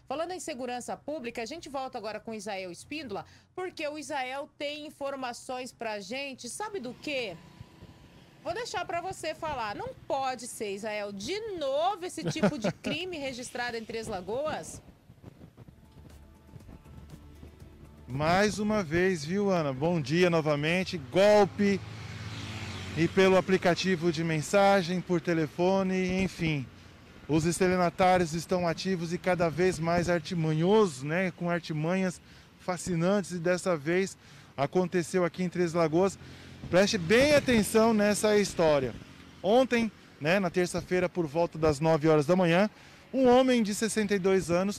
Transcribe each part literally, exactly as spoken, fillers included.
Falando em segurança pública, a gente volta agora com o Isael Espíndola, porque o Isael tem informações pra gente, sabe do quê? Vou deixar para você falar. Não pode ser, Isael, de novo esse tipo de crime registrado em Três Lagoas? Mais uma vez, viu, Ana? Bom dia novamente. Golpe e pelo aplicativo de mensagem, por telefone, enfim. Os estelionatários estão ativos e cada vez mais artimanhosos, né? Com artimanhas fascinantes, e dessa vez aconteceu aqui em Três Lagoas. Preste bem atenção nessa história. Ontem, né, na terça-feira, por volta das nove horas da manhã, um homem de sessenta e dois anos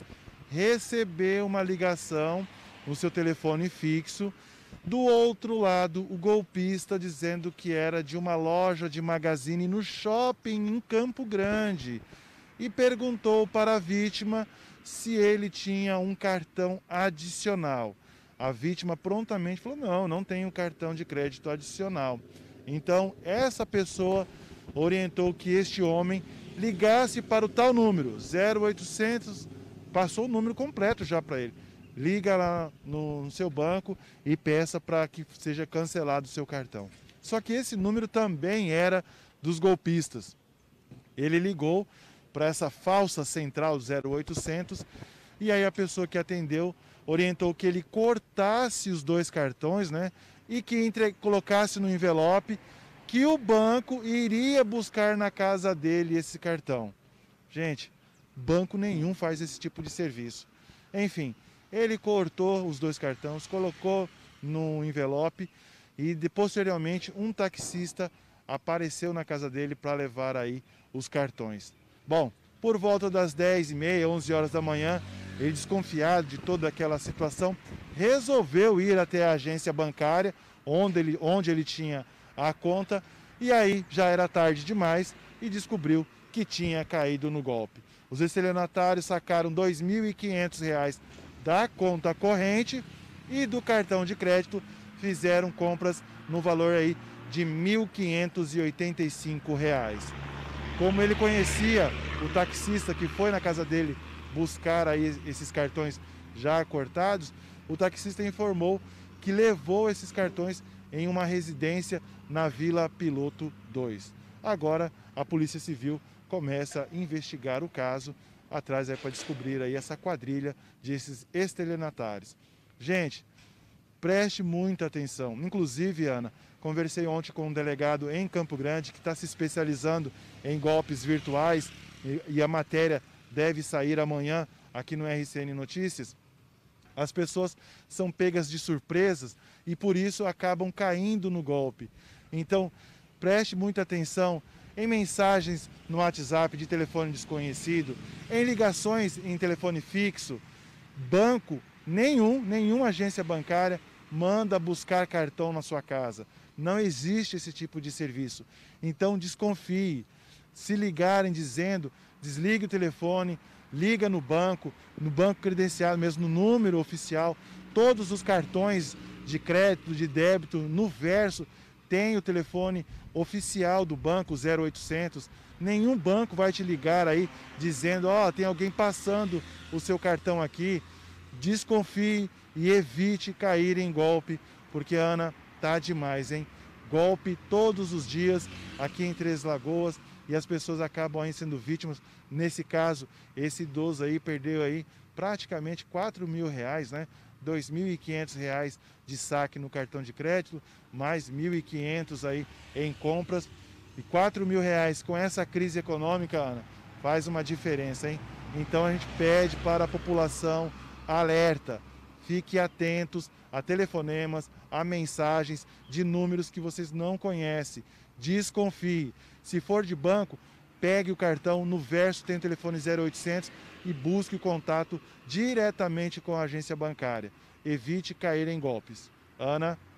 recebeu uma ligação no seu telefone fixo. Do outro lado, o golpista dizendo que era de uma loja de magazine no shopping em Campo Grande e perguntou para a vítima se ele tinha um cartão adicional. A vítima prontamente falou: não, não tenho cartão de crédito adicional. Então, essa pessoa orientou que este homem ligasse para o tal número, zero oitocentos, passou o número completo já para ele. Liga lá no, no seu banco e peça para que seja cancelado o seu cartão. Só que esse número também era dos golpistas. Ele ligou para essa falsa central zero oitocentos e aí a pessoa que atendeu orientou que ele cortasse os dois cartões, né, e que entre, colocasse no envelope, que o banco iria buscar na casa dele esse cartão. Gente, banco nenhum faz esse tipo de serviço. Enfim, ele cortou os dois cartões, colocou no envelope e de, posteriormente um taxista apareceu na casa dele para levar aí os cartões. Bom, por volta das dez e meia, onze horas da manhã, ele, desconfiado de toda aquela situação, resolveu ir até a agência bancária onde ele, onde ele tinha a conta, e aí já era tarde demais e descobriu que tinha caído no golpe. Os estelionatários sacaram dois mil e quinhentos reais da conta corrente e do cartão de crédito fizeram compras no valor aí de mil quinhentos e oitenta e cinco reais. Como ele conhecia o taxista que foi na casa dele buscar aí esses cartões já cortados, o taxista informou que levou esses cartões em uma residência na Vila Piloto dois. Agora a Polícia Civil começa a investigar o caso, atrás é para descobrir aí essa quadrilha desses estelionatários. Gente, preste muita atenção. Inclusive, Ana, conversei ontem com um delegado em Campo Grande que está se especializando em golpes virtuais e, e a matéria deve sair amanhã aqui no R C N Notícias. As pessoas são pegas de surpresas e por isso acabam caindo no golpe. Então, preste muita atenção em mensagens no WhatsApp de telefone desconhecido, em ligações em telefone fixo. Banco, nenhum, nenhuma agência bancária manda buscar cartão na sua casa. Não existe esse tipo de serviço. Então desconfie. Se ligarem dizendo, desligue o telefone, liga no banco, no banco credenciado mesmo, no número oficial. Todos os cartões de crédito, de débito, no verso, tem o telefone oficial do banco zero oitocentos. Nenhum banco vai te ligar aí dizendo: ó, oh, tem alguém passando o seu cartão aqui. Desconfie e evite cair em golpe, porque, Ana, tá demais, hein? Golpe todos os dias aqui em Três Lagoas e as pessoas acabam aí sendo vítimas. Nesse caso, esse idoso aí perdeu aí praticamente quatro mil reais, né? dois mil e quinhentos reais de saque no cartão de crédito, mais mil e quinhentos aí em compras. E quatro mil reais com essa crise econômica, Ana, faz uma diferença, hein? Então a gente pede para a população: alerta, fique atentos a telefonemas, a mensagens de números que vocês não conhecem. Desconfie. Se for de banco, pegue o cartão, no verso tem o telefone zero oitocentos e busque o contato diretamente com a agência bancária. Evite cair em golpes. Ana?